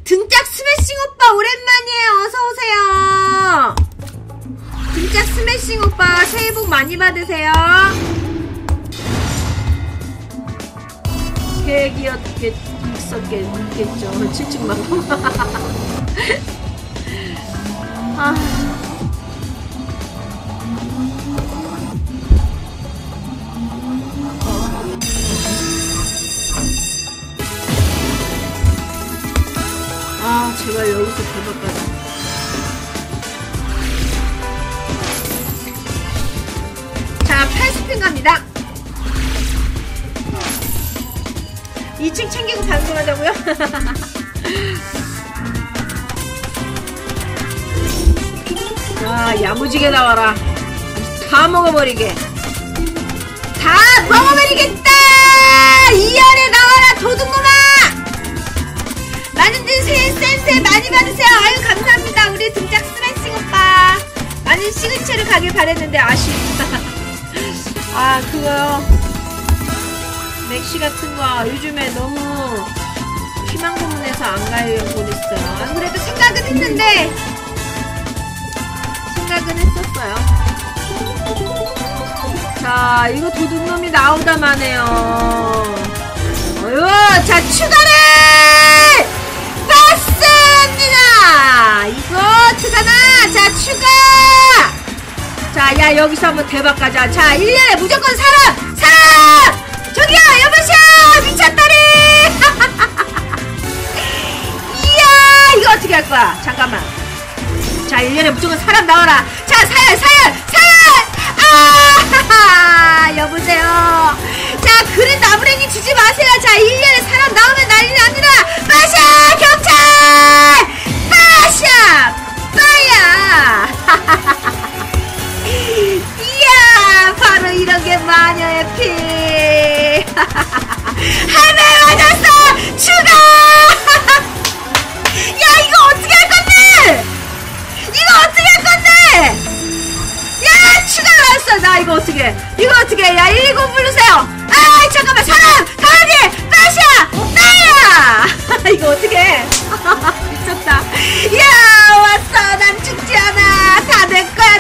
등짝 스매싱 오빠 오랜만이에요. 어서오세요. 등짝 스매싱 오빠 새해 복 많이 받으세요. 계획이었겠죠. 7층만. 제발 여기서 대박 가자. 자, 80핀 갑니다. 2층 챙기고 방송하자고요? 자, 야무지게 나와라. 다 먹어버리게. 다 먹어버리겠다! 이 안에 나와라, 도둑놈아! 많은 새해 센세 많이 받으세요. 아유, 감사합니다. 우리 등짝 스매싱 오빠. 많은 시그니처를 가길 바랬는데 아쉽다. 그거요. 맥시 같은 거 요즘에 너무 희망 고문해서 안 가려고 그랬어요. 안 그래도 생각은 했는데, 생각은 했었어요. 자, 이거 도둑놈이 나오다만 해요. 어휴, 자, 추가를! 봤습니다! 이거 어떡하나! 자, 추가! 자, 야, 여기서 한번 대박 가자. 자, 1년에 무조건 사람! 저기요, 여보세요! 미쳤다리! 이야, 이거 어떻게 할 거야? 잠깐만. 자, 1년에 무조건 사람 나와라. 자, 사연! 여보세요. 자, 그릇 나무랭이 주지 마세요. 자, 1년에 사람 나오면 난리 납니다. 빠샤! 경찰! 빠샤! 빠야! 이야, 바로 이런 게 마녀의 피. 할매 맞았어! 추가! 야, 이거 어떻게 할 건데? 야, 추가 나왔어. 나 이거 어떻게 야, 119 부르세요. 잠깐만, 사람 가야지. 빠샤! 나야! 이거 어떻게 미쳤다. 야, 왔어. 난 죽지 않아. 다 내 거야.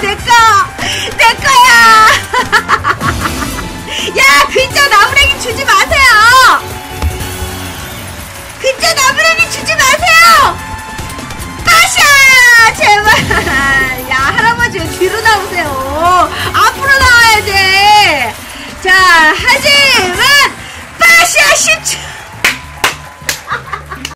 야, 근처 나무랭이 주지 마세요. 빠샤! 제발. 야, 할아버지 뒤로 나오세요. 앞으로 나와야지. 자, 하지만 빠샤 10초.